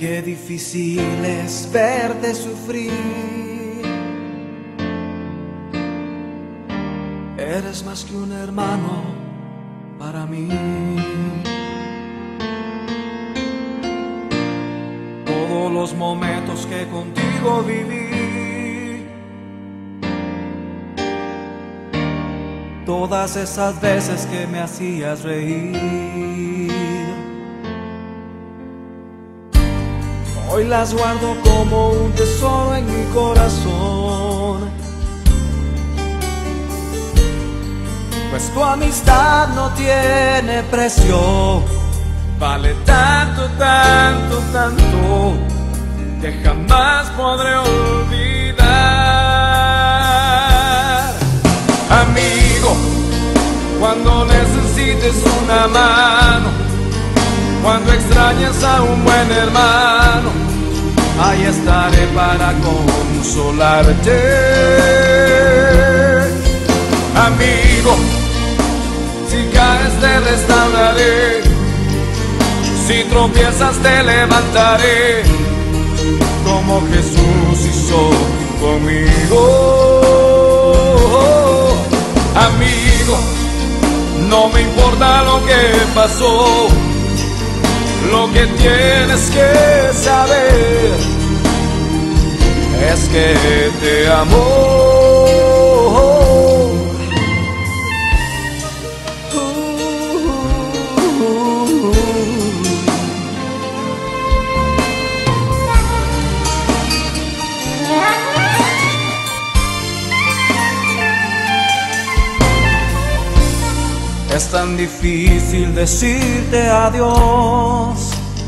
Qué difícil es verte sufrir. Eres más que un hermano para mí. Todos los momentos que contigo viví, todas esas veces que me hacías reír, hoy las guardo como un tesoro en mi corazón. Pues tu amistad no tiene precio, vale tanto, tanto, tanto, que jamás podré olvidar. Amigo, cuando necesites una mano, cuando extrañes a un buen hermano, ahí estaré para consolarte. Amigo, si caes te restauraré, si tropiezas te levantaré, como Jesús hizo conmigo. Amigo, no me importa lo que pasó, lo que tienes que saber es que te amo. Es tan difícil decirte adiós,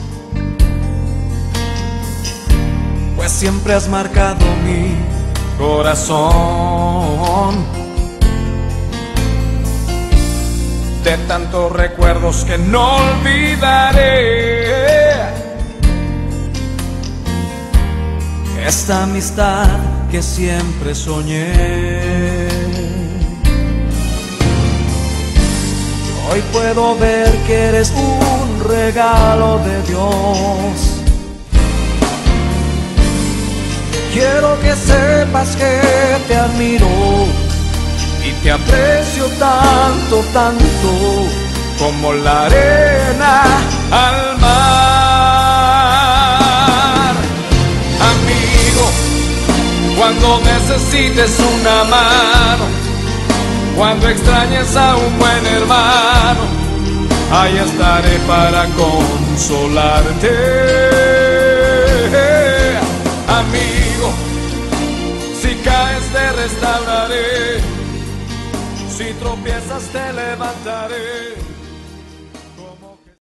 pues siempre has marcado mi corazón. De tantos recuerdos que no olvidaré, esta amistad que siempre soñé. Hoy puedo ver que eres un regalo de Dios. Quiero que sepas que te admiro y te aprecio tanto, tanto, como la arena al mar. Amigo, cuando necesites una mano, cuando extrañes a un buen hermano, ahí estaré para consolarte. Amigo, si caes te restauraré, si tropiezas te levantaré.